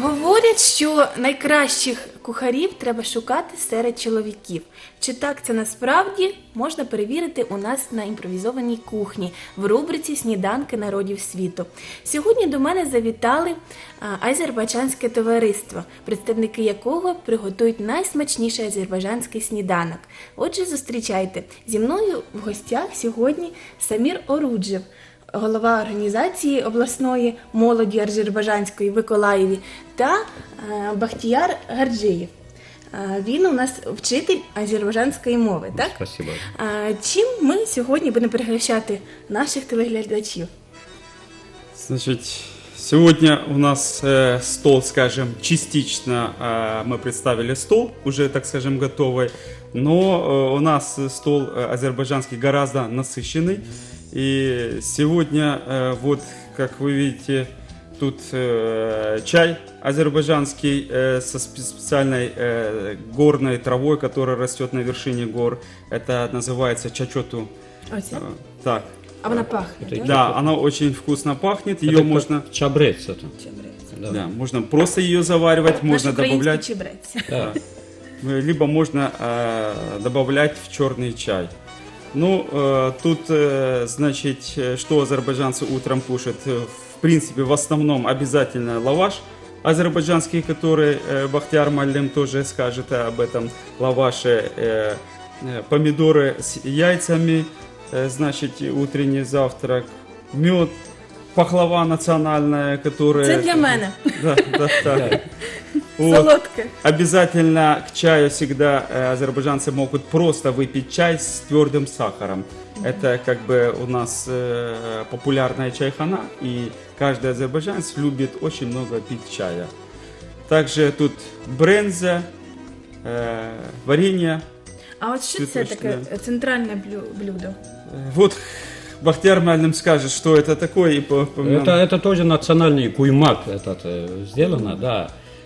Говорять, що найкращих кухарів треба шукати серед чоловіків. Чи так це насправді, можна перевірити у нас на імпровізованій кухні в рубриці «Сніданки народів світу». Сьогодні до мене завітали азербайджанське товариство, представники якого приготують найсмачніший азербайджанський сніданок. Отже, зустрічайте, зі мною в гостях сьогодні Самір Оруджев, голова організації обласної молоді азербайджанської в Миколаєві, та Бахтияр Гарджиєв. Він у нас вчитель азербайджанської мови, так? Спасибо. Чим ми сьогодні будемо пригощати наших телеглядачів? Значит, сегодня у нас стол, скажем, частично мы представили стол, уже, так скажем, готовый, но у нас стол азербайджанский гораздо насыщенный. И сегодня, вот, как вы видите, тут чай азербайджанский со специальной горной травой, которая растет на вершине гор. Это называется чачоту. Так. А вона пахне, Да, она очень вкусно пахнет. Ее Это можно... чабрец это. Да, можно просто ее заваривать, можно добавлять... чебрець. Да. Либо можно добавлять в черный чай. Ну, тут, значит, что азербайджанцы утром кушают? В принципе, в основном обязательно лаваш азербайджанский, который Бахтияр Маллем тоже скажет об этом лаваше. Помидоры с яйцами, значит, утренний завтрак, мед, пахлава национальная, которая... Це для мене. Да. Вот. Солодке. Обязательно к чаю всегда азербайджанцы могут просто выпить чай с твердым сахаром. Это как бы у нас популярная чайхана, и каждый азербайджанец любит очень много пить чая. Также тут бренза, варенье. А от що це таке центральне блюдо? Вот Бахтияр Маллем скажет, что это такое. И Это тоже национальный куймак сделано, да.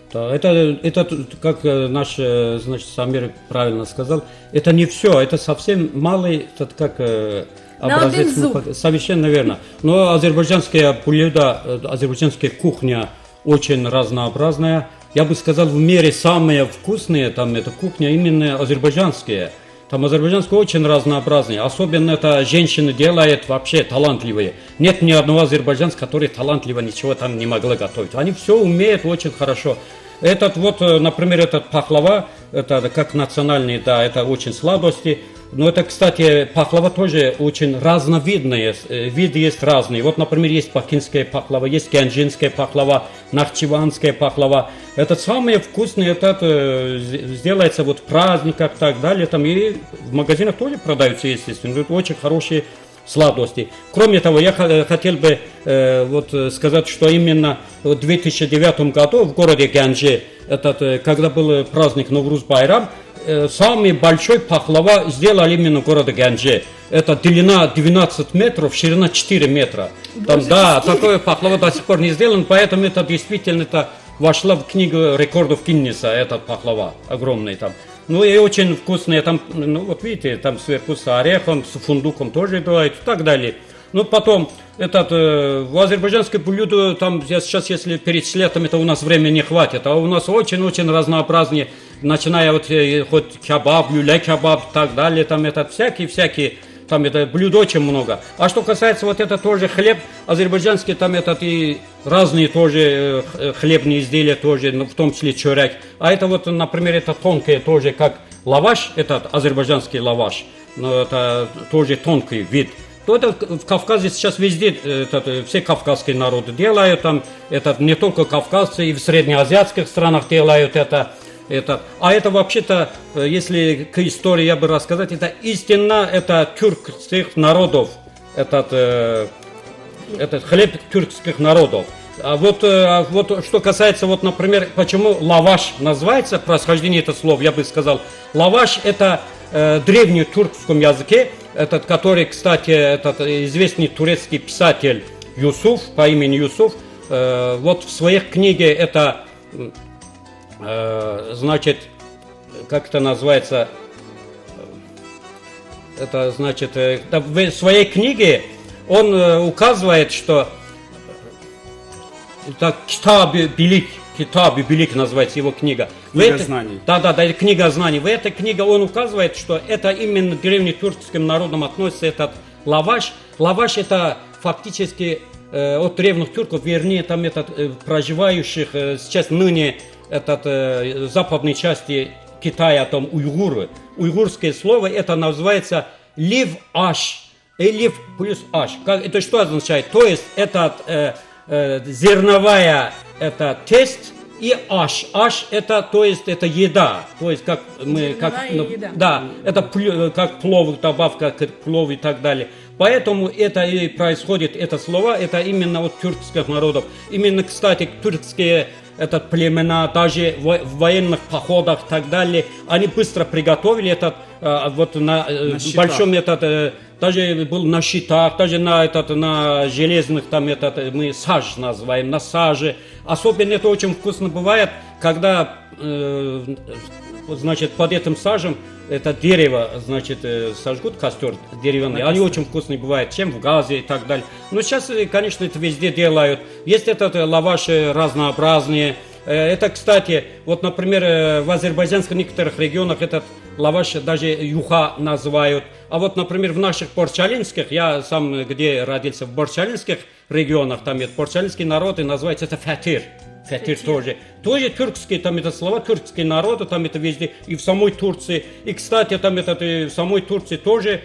Это, как наш, значит, Самир правильно сказал, это не все, это совсем малый, как образец. Совершенно верно. Но азербайджанское блюдо, азербайджанская кухня очень разнообразная. Я бы сказал, в мире самые вкусные, там, это кухня именно азербайджанские. Там азербайджанские очень разнообразные. Особенно это женщины делают вообще талантливые. Нет ни одного азербайджанца, который талантливо ничего там не могли готовить. Они все умеют очень хорошо. Этот вот, например, этот пахлава, это как национальный, да, это очень сладости. Но это, кстати, пахлава тоже очень разновидные, виды есть разные. Вот, например, есть бакинская пахлава, есть гянджинская пахлава, нахчиванская пахлава. Это самые вкусные, это сделается вот в праздниках и так далее. Там и в магазинах тоже продаются, естественно. Это очень хорошие сладости. Кроме того, я хотел бы вот сказать, что именно в 2009 году в городе Гянджи, когда был праздник Навруз-Байрам, самый большой пахлава сделали именно в городе Гянджи. Это длина 12 метров, ширина 4 метра. Там, да, такое пахлава до сих пор не сделано, поэтому это действительно вошла в книгу рекордов Гиннеса, этот пахлава огромный там. Ну и очень вкусные, там, ну вот видите, там сверху с орехом, с фундуком тоже бывает и так далее. Ну потом, в азербайджанское блюдо, там сейчас, если перечислять, там это у нас времени не хватит, а у нас очень-очень разнообразные, начиная вот хоть кебаб, люле-кебаб и так далее, там это всякие, там это блюд очень много. А что касается вот это тоже хлеб азербайджанский, там этот и разные тоже хлебные изделия тоже, в том числе чорек. А это вот, например, это тонкое тоже, как лаваш, этот азербайджанский лаваш, но это тоже тонкий вид. То это в Кавказе сейчас везде, все кавказские народы делают, там, это не только кавказцы, и в среднеазиатских странах делают это. А это вообще-то, если к истории я бы рассказать, это истинно, это тюркских народов, этот хлеб тюркских народов. А вот что касается, вот, например, почему лаваш называется, происхождение этого слова, я бы сказал, лаваш это древний тюркском языке, который, кстати, известный турецкий писатель Юсуф, по имени Юсуф, вот в своих книге это, значит, как это называется, это значит, в своей книге он указывает, что это Китаб Билик Китаб Велик называется его книга. Книга знаний. Да, книга знаний. В этой книге он указывает, что это именно к древнетюркским народам относится этот лаваш. Лаваш это фактически от древних тюрков, вернее, там проживающих сейчас ныне в западной части Китая, там уйгуры. Уйгурское слово это называется лив-аш. Лив плюс аш. Это что означает? То есть это зерновая это тест и аш. Аш это то есть это еда. То есть как мы Еда. да, это как плов, добавка к плову и так далее. Поэтому это и происходит, это слова, это именно от тюркских народов. Именно, кстати, тюркские племена, даже в военных походах и так далее, они быстро приготовили на большом даже был на щитах, даже на железных, мы саж называем, на саже. Особенно это очень вкусно бывает, когда, значит, под этим сажем это дерево, значит, сожгут костер деревянный. Они очень вкусные бывают, чем в газе и так далее. Но сейчас, конечно, это везде делают. Есть лаваши разнообразные. Это, кстати, вот, например, в азербайджанских некоторых регионах этот лаваш даже юха называют. А вот, например, в наших борчалинских, я сам где родился, в борчалинских регионах, там это борчалинский народ и называется это фатир. Фатир тоже. Тоже тюркские, там это слова тюркские народы, там это везде, и в самой Турции. И, кстати, там в самой Турции тоже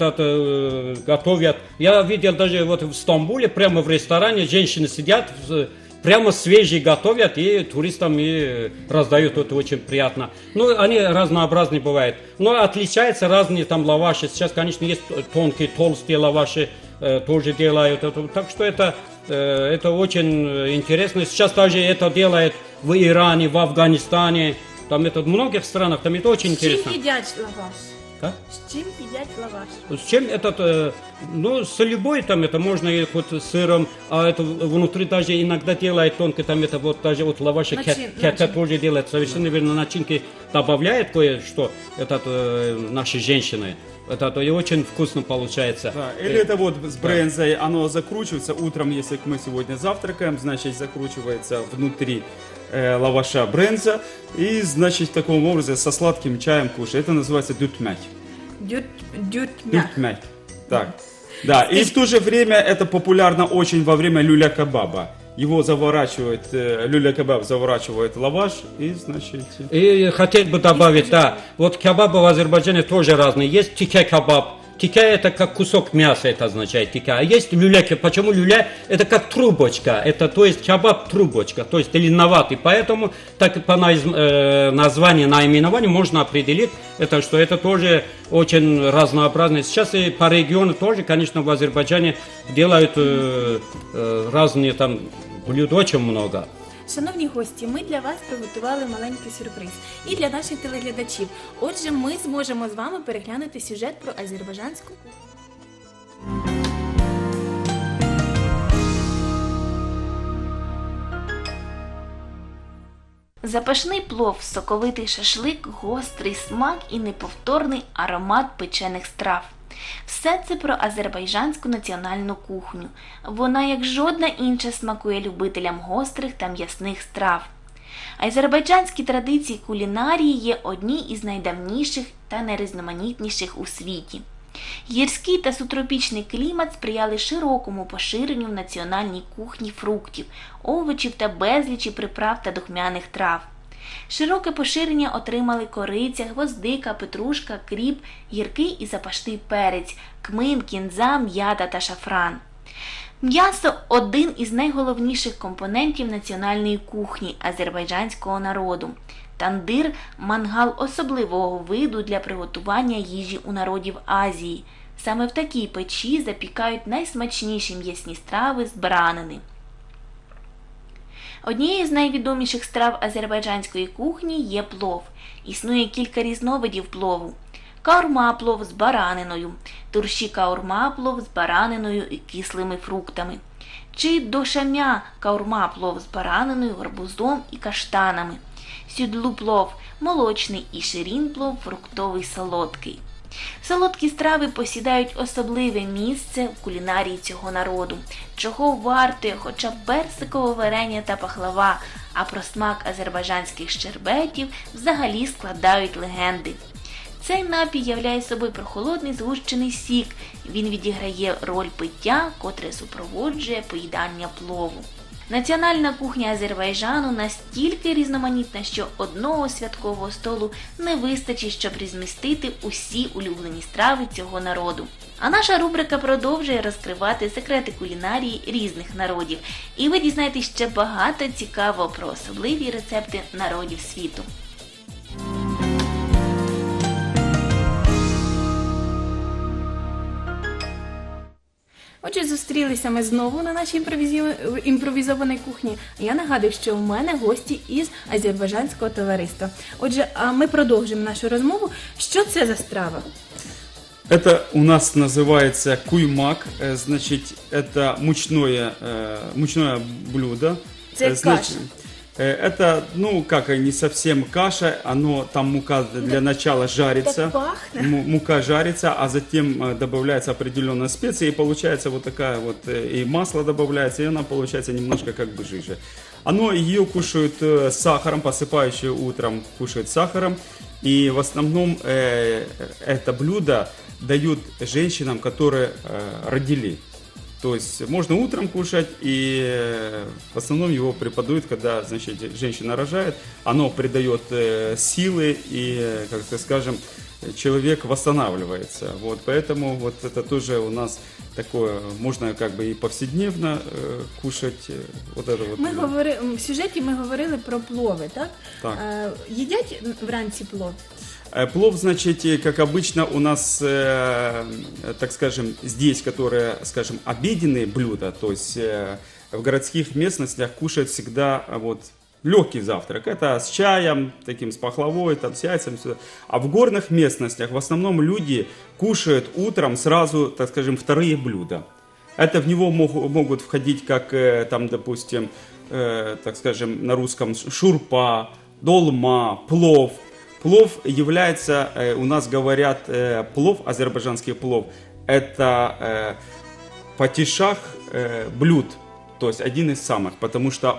готовят. Я видел даже вот в Стамбуле, прямо в ресторане, женщины сидят, прямо свежие готовят и туристам и раздают, это очень приятно. Ну, они разнообразные бывают. Но отличаются разные там лаваши. Сейчас, конечно, есть тонкие, толстые лаваши, тоже делают. Так что это очень интересно. Сейчас даже это делают в Иране, в Афганистане, там в многих странах, там это очень интересно. С чем едят лаваш? Да? С чем едят лаваш? С чем ну, с любой там это можно и хоть с сыром, а это внутри даже иногда делает тонко, там это вот даже вот лаваши кета тоже делает, совершенно верно, начинки добавляет кое-что, наши женщины. Это и очень вкусно получается. Да, или это вот с брынзой, оно закручивается утром, если мы сегодня завтракаем, значит закручивается внутри лаваша брынза и значит таким образом со сладким чаем кушать. Это называется дютмять. Дютмять. Так. Да, и в то же время это популярно очень во время люля-кебаба. Его заворачивают, люля-кебаб заворачивает лаваш и, значит... И хотел бы добавить, да, вот кебабы в Азербайджане тоже разные. Есть тике-кебаб. Тике это как кусок мяса, это означает тике. А есть люля. Почему люля? Это как трубочка. Это, то есть кебаб трубочка, то есть длинноватый. Поэтому так по названию, наименованию можно определить, что это тоже очень разнообразно. Сейчас и по региону тоже, конечно, в Азербайджане делают разные там блюд очень много. Шановні гості, ми для вас приготували маленький сюрприз і для наших телеглядачів. Отже, ми зможемо з вами переглянути сюжет про азербайджанську кухню. Запашний плов, соковитий шашлик, гострий смак і неповторний аромат печених страв. Все це про азербайджанську національну кухню. Вона, як жодна інша, смакує любителям гострих та м'ясних страв. Азербайджанські традиції кулінарії є одні із найдавніших та найрізноманітніших у світі. Гірський та субтропічний клімат сприяли широкому поширенню в національній кухні фруктів, овочів та безлічі приправ та духмяних трав. Широке поширення отримали кориця, гвоздика, петрушка, кріп, гіркий і запашний перець, кмин, кінза, м'ята та шафран. М'ясо – один із найголовніших компонентів національної кухні азербайджанського народу. Тандир – мангал особливого виду для приготування їжі у народів Азії. Саме в такій печі запікають найсмачніші м'ясні страви з баранини. Однією з найвідоміших страв азербайджанської кухні є плов. Існує кілька різновидів плову. Каурма-плов з бараниною, турші-каурма-плов з бараниною і кислими фруктами. Чи дошамя каурма-плов з бараниною, гарбузом і каштанами. Сюдлу-плов – молочний і ширін-плов – фруктовий солодкий. Солодкі страви посідають особливе місце в кулінарії цього народу, чого варте хоча б персикове варення та пахлава, а про смак азербайджанських щербетів взагалі складають легенди. Цей напій являє собою прохолодний згущений сік. Він відіграє роль пиття, котре супроводжує поїдання плову. Національна кухня Азербайджану настільки різноманітна, що одного святкового столу не вистачить, щоб розмістити усі улюблені страви цього народу. А наша рубрика продовжує розкривати секрети кулінарії різних народів. І ви дізнаєтесь ще багато цікавого про особливі рецепти народів світу. Отже, зустрілися ми знову на нашій імпровізованій кухні. Я нагадую, що у мене гості із азербайджанського товариства. Отже, а ми продовжуємо нашу розмову. Що це за страва? Это у нас называется куймак, значит, это мучное блюдо. Это Значит, каша. это, ну, как не совсем каша, там мука для начала жарится. Так пахнет. Мука жарится, а затем добавляется определенная специя, и получается вот такая вот, и масло добавляется, и она получается немножко как бы жиже. Ее кушают с сахаром, посыпающие утром кушают с сахаром, и в основном это блюдо дают женщинам, которые родили. То есть можно утром кушать, и в основном его преподают, когда, значит, женщина рожает. Оно придает силы, и, как-то скажем, человек восстанавливается. Вот, поэтому вот это тоже у нас такое, можно как бы и повседневно кушать. Вот это вот. В сюжеті ми говорили про плови, так? Так. Їдять вранці плов? Плов, значит, как обычно у нас, так скажем, здесь, которые, скажем, обеденные блюда, то есть в городских местностях кушают всегда вот легкий завтрак. Это с чаем, таким с пахлавой, там, с яйцем. Сюда. А в горных местностях в основном люди кушают утром сразу, так скажем, вторые блюда. Это в него могут входить, как, там, допустим, так скажем, на русском шурпа, долма, плов. Плов является, у нас говорят, плов, азербайджанский плов, это патишах блюд, то есть один из самых, потому что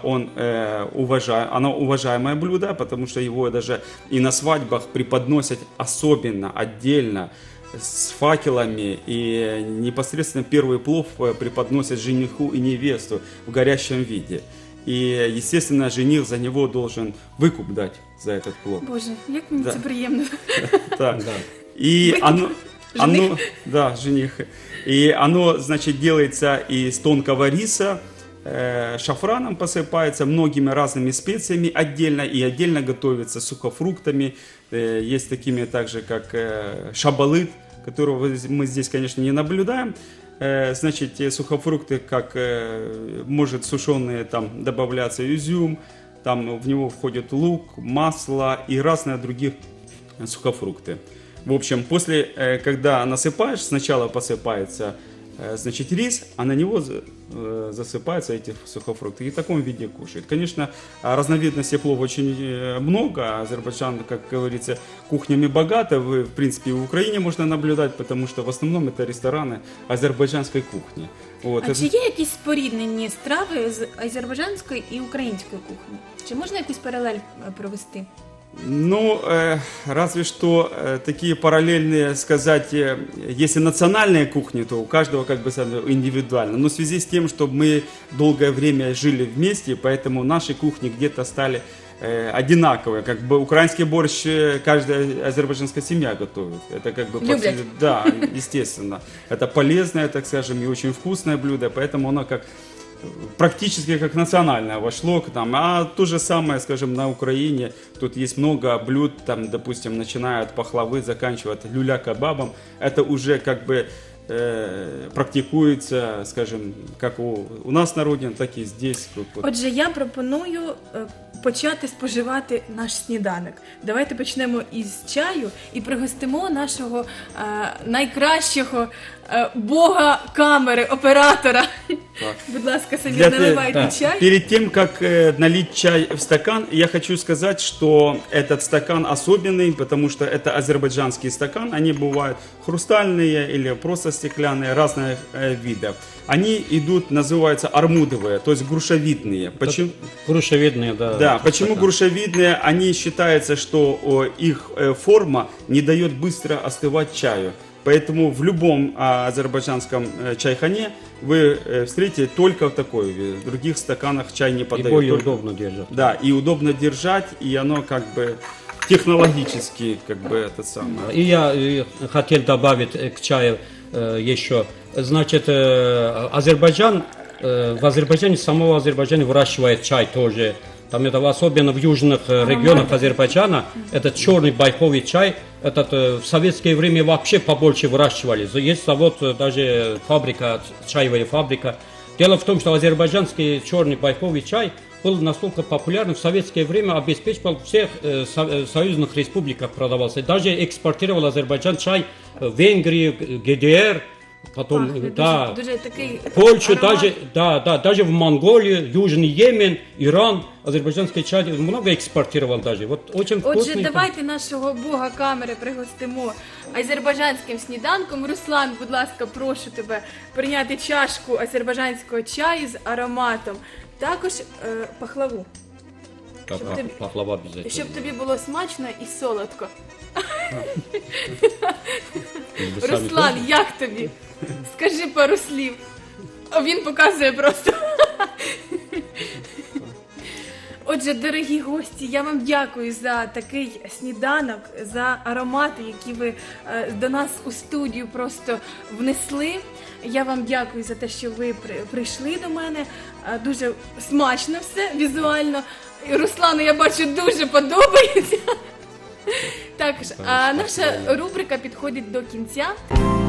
оно уважаемое блюдо, потому что его даже и на свадьбах преподносят особенно, отдельно, с факелами, и непосредственно первый плов преподносят жениху и невесту в горящем виде. И, естественно, жених за него должен выкуп дать за этот плов. Боже, як мені це приємно. Так. И оно, да, жених. И оно, значит, делается из тонкого риса, шафраном посыпается, многими разными специями отдельно, и отдельно готовится с сухофруктами. Есть такими также, как шабалыт, которого мы здесь, конечно, не наблюдаем. Значит, сухофрукты, как может сушеные там добавляться изюм, там в него входит лук, масло и разные другие сухофрукты. В общем, после, когда насыпаешь, сначала посыпается, значит, рис, а на него засыпаются эти сухофрукты. И в таком виде кушают. Конечно, разновидностей плова очень много. Азербайджан, как говорится, кухнями богато. В принципе, в Украине можно наблюдать, потому что в основном это рестораны азербайджанской кухни. Вот. А чи є якісь споріднені страви з азербайджанської і української кухні? Чи можна якусь паралель провести? Ну, разве что такие параллельные, сказать, если национальные кухни, то у каждого как бы индивидуально. Но в связи с тем, что мы долгое время жили вместе, поэтому наши кухни где-то стали одинаковые. Как бы украинский борщ каждая азербайджанская семья готовит. Это как бы... Любят. Да, естественно. Это полезное, так скажем, и очень вкусное блюдо, поэтому оно как... практически как национальное вошло к нам. А то же самое, скажем, на Украине. Тут есть много блюд, там, допустим, начиная от пахлавы, заканчивая люля-кебабом. Это уже как бы практикується, скажімо, як у нас на родині, так і здесь. Отже, я пропоную почати споживати наш сніданок. Давайте почнемо із чаю і пригостимо нашого найкращого бога камери, оператора. Будь ласка, собі наливайте да. чай. Перед тем, как налить чай в стакан, я хочу сказать, что этот стакан особенный, потому что это азербайджанский стакан. Они бывают хрустальные или просто стеклянные, разных видов. Они идут, называются армудовые, то есть грушевидные. Почему? Грушевидные, да. Да, почему грушевидные? Они считается, что их форма не дает быстро остывать чаю. Поэтому в любом азербайджанском чайхане вы встретите только в такой. В других стаканах чай не подают. И более Только- удобно держать. Да, и удобно держать, и оно как бы технологически как бы это самое. И я хотел добавить к чаю еще. Значит, Азербайджан, в Азербайджане, самого Азербайджана выращивает чай тоже. Там это особенно в южных регионах Азербайджана, этот черный байховый чай, этот в советское время вообще побольше выращивали. Есть завод, даже фабрика, чаевая фабрика. Дело в том, что азербайджанский черный байховый чай был настолько популярен в советское время, обеспечивал всех союзных республиках продавался. Даже экспортировал Азербайджан чай в Венгрию, ГДР, потом, Пахне да, дуже такий Польшу, аромат. даже в Монголию, Южный Йемен, Иран, азербайджанский чай много экспортировал даже. Вот очень Отже, вкусный. давайте нашого бога камери пригостимо азербайджанським сніданком. Руслан, будь ласка, прошу тебе прийняти чашку азербайджанського чаю з ароматом. Також пахлаву, Да, чтобы ты- пахлава обязательно. щоб тобі було смачно і солодко. Вы сами Руслан, тоже? як тобі? Скажи пару слів. А він показує просто. Отже, дорогі гості, я вам дякую за такий сніданок, за аромати, які ви до нас у студію просто внесли. Я вам дякую за те, що ви прийшли до мене. Дуже смачно все візуально. І Руслану, я бачу, дуже подобається. Також наша рубрика підходить до кінця.